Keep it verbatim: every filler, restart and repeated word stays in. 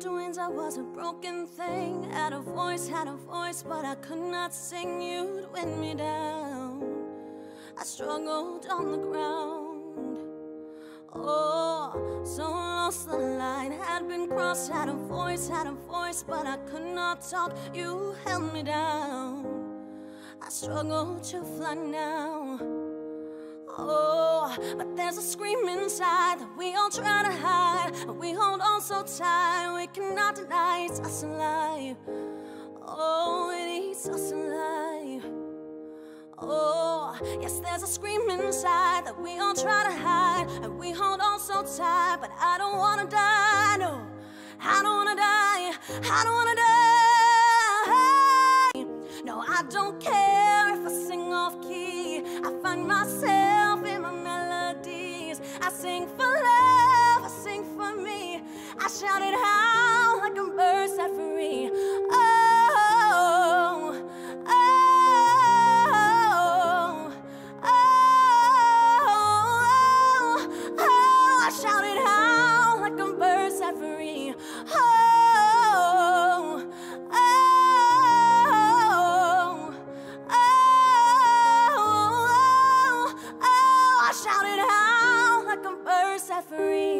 twins, I was a broken thing. Had a voice, had a voice, but I could not sing. You'd win me down. I struggled on the ground. Oh, so lost the line. Had been crossed, had a voice, had a voice, but I could not talk. You held me down. I struggle to fly now. Oh, but there's a scream inside that we all try to hide, but we hold on so tight we cannot deny it's us alive. Oh, it eats us alive. Oh, yes, there's a scream inside that we all try to hide, and we hold on so tight, but I don't wanna die, no, I don't wanna die, I don't wanna die. No, I don't care if I sing off key, I find myself in my melodies. I sing for love, I sing for me, I shout it out like a bird set free. Oh, oh, oh, oh, oh, I shout it out like a bird set free. Oh, oh, oh, oh, oh, I shout it out like a bird set free.